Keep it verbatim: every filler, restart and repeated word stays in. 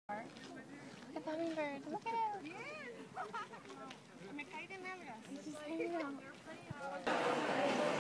The hummingbird, look at it! Yes! Me caí de nalgas. It's just hanging out.